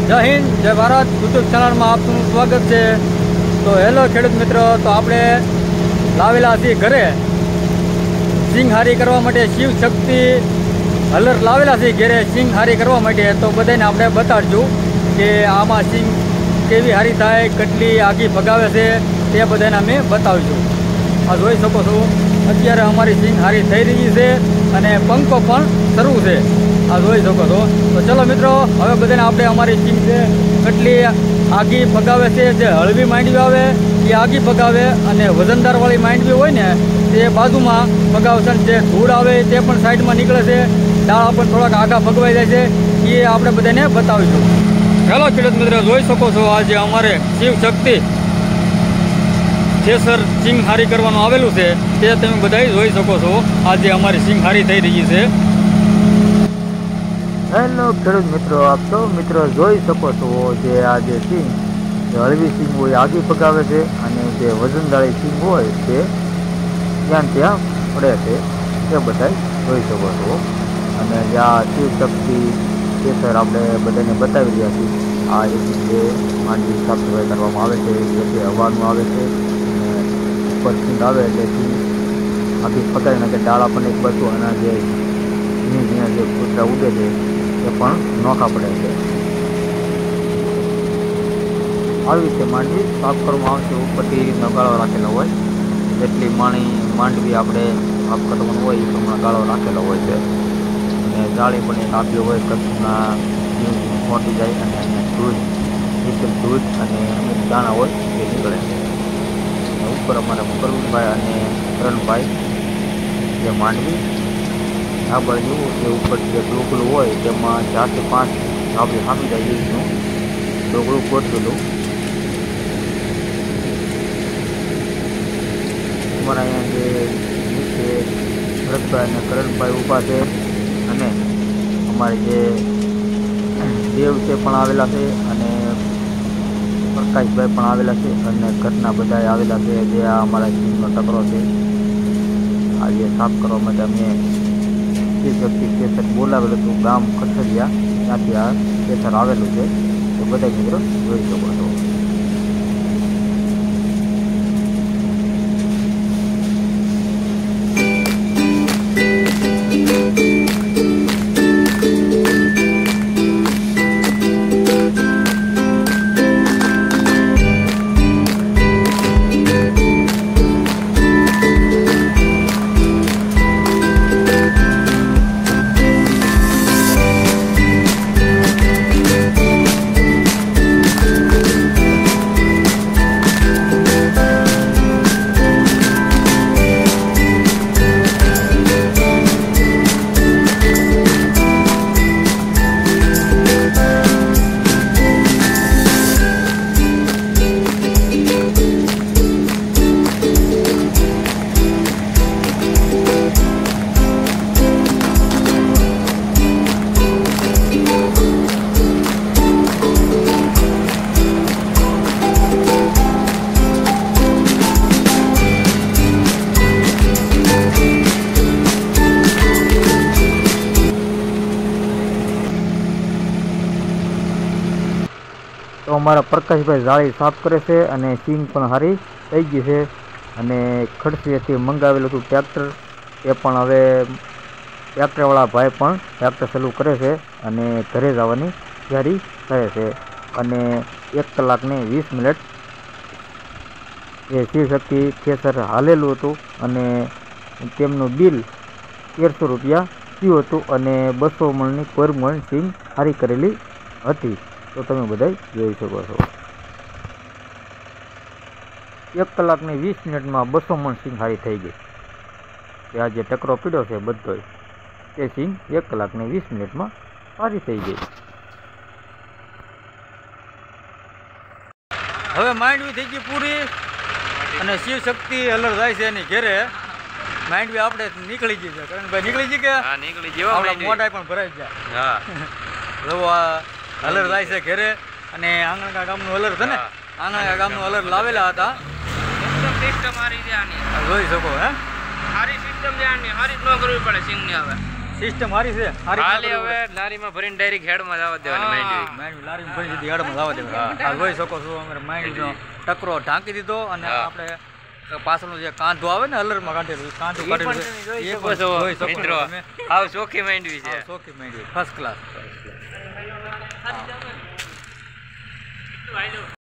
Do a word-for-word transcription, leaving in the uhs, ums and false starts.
જય હિન્દ, જય ભારત. યુટ્યુબ ચેનલમાં આપનું સ્વાગત છે. તો હેલો ખેડૂત મિત્રો, તો આપણે લાવેલા છીએ ઘરે સિંગ હારી કરવા માટે શિવ શક્તિ હલર લાવેલા છીએ ઘરે સિંગ હારી કરવા માટે. તો બધાને આપણે બતાડશું કે આમાં સિંગ કેવી હારી થાય, કેટલી આગી ભગાવે છે તે બધાને અમે બતાવીશું. આ જોઈ શકો છો, અત્યારે અમારી સિંગ હારી થઈ રહી છે અને પંખો પણ શરૂ છે. આ જોઈ શકો છો. તો ચલો મિત્રો, હવે બધાને આપણે અમારી સિંગ છે કેટલી આગી ભગાવે છે. જે હળવી માંડવી આવે એ આગી ભગાવે અને વજનદારવાળી માંડવી હોય ને તે બાજુમાં ભગાવશે. જે ધૂળ આવે તે પણ સાઈડમાં નીકળે છે, ડાળા પણ થોડાક આગા ભગવાઈ જાય છે. એ આપણે બધાને બતાવીશું. હેલો ખેડૂત મિત્રો, જોઈ શકો છો આજે અમારે શિવ શક્તિ થેસર સિંગ હારી કરવાનું આવેલું છે તે તમે બધા જોઈ શકો છો. આજે અમારી સિંગ હારી થઈ રહી છે. હેલો ખેડૂત મિત્રો, આપ સૌ મિત્રો જોઈ શકો છો જે આ જે સિંગ હળવી સિંગ હોય આગી પગાવે છે અને જે વજનદાળી સિંગ હોય તે ત્યાં ત્યાં પડે છે તે બધા જોઈ શકો છો. અને જે આ શિવ શક્તિ થેસર આપણે બધાને બતાવી રહ્યા છીએ. આ એક જે માંડવી સાફ સફાઈ કરવામાં આવે છે, જેથી હવાનું આવે છે અને ઉપર સિંગ આવે એટલે સિંગ આગી પકાવી નાખે. ડાળા પણ એક બાજુ અને જે ઝીણા ઝીણા જે કૂતરા ઉડે છે એ પણ નોખા પડે છે. આવી રીતે માંડવી સાફ કરવામાં આવશે. ઉપરથી નગાળો રાખેલો હોય, જેટલી માણી માંડવી આપણે સાફ કરવાનું હોય એ પ્રમાણે ગાળો રાખેલો હોય છે. અને જાળી પણ એક આપી હોય, કચ્છના મોટી જાય અને દૂધ નીચે દૂધ અને અમુક દાણા હોય એ નીકળે છે. ઉપર અમારા પ્રવીણભાઈ અને કરણભાઈ જે માંડવી આ બાજુ જે ઉપર જે ડોકલું હોય તેમાં ચારથી પાંચ આપણે સામી જાય રીતનું ડોકલું ગોઠવેલું. અમારા અહીંયા જે નીચે ભરતભાઈ અને કરણભાઈ ઊભા છે અને અમારે જે દેવ છે પણ આવેલા છે અને પ્રકાશભાઈ પણ આવેલા છે અને ઘરના બધા આવેલા છે. જે આ અમારા સિંગનો ટકરો છે આ જે સાફ કરવા માટે અમે શક્તિ થેસર બોલાવેલું હતું ગામ કઠરિયા, ત્યાંથી આ થેસર આવેલું છે. તો બધા મિત્રો જોઈ શકો છો. તો અમારા પ્રકાશભાઈ જાળી સાફ કરે છે અને સિંગ પણ સારી થઈ ગઈ છે. અને ખડસીએથી મંગાવેલું હતું ટ્રેક્ટર, એ પણ હવે ટ્રેક્ટરવાળા ભાઈ પણ ટ્રેક્ટર ચાલુ કરે છે અને ઘરે જવાની તૈયારી કરે છે. અને એક કલાકને વીસ મિનિટ એ શિવશક્તિ થેસર હાલેલું હતું અને તેમનું બિલ તેરસો રૂપિયા થયું હતું અને બસો મણની પર મણ સિંગ હારી કરેલી હતી. તો તમે બધા જોઈ શકો છો. એક કલાકની વીસ મિનિટમાં બસો મણ સિંગ હારી થઈ ગઈ. કે આ જે ટકરો પીડ્યો છે બધો તે સિંગ એક કલાકની વીસ મિનિટમાં હારી થઈ ગઈ. હવે માંડવી થઈ ગઈ પૂરી અને શિવ શક્તિ હલર જાય છે એની ઘેરે. માંડવી આપણે નીકળી ગઈ છે. કરણભાઈ નીકળી ગઈ કે નીકળી ગયો, આપણા મોઢા પણ ભરાઈ ગયા. જો આ હલર જાય છે ઘેરે અને આંગણકા ગામનું હલર છે ને, આંગણકા ગામનું હલર લાવેલા હતા. જોઈ શકો હે, સારી સિસ્ટમ હારી ન કરવી પડે સિંગની. હવે સિસ્ટમ સારી છે સારી ખાલી હવે લારીમાં ભરીને ડાયરેક્ટ હેડમાં જવા દેવાની માંડવી. માંડવી લારીમાં ભરી દીધી હેડમાં લાવવા દેવાની. આ જોઈ શકો છો અમારે માંડવીનો ટકરો ઢાંકી દીધો અને હા. આપણે પાછળનું જે કાંધો આવે ને હલરમાં કાઢેલું એ કાંધું ઈ પણ કાઢેલું તમે છે. જોઈ એ શકો પણ છો જોઈ શકો છો મિત્રો. તમે. હાવ ચોખ્ખી માંડવી છે. આ ચોખ્ખી માંડવી ફર્સ્ટ ક્લાસ.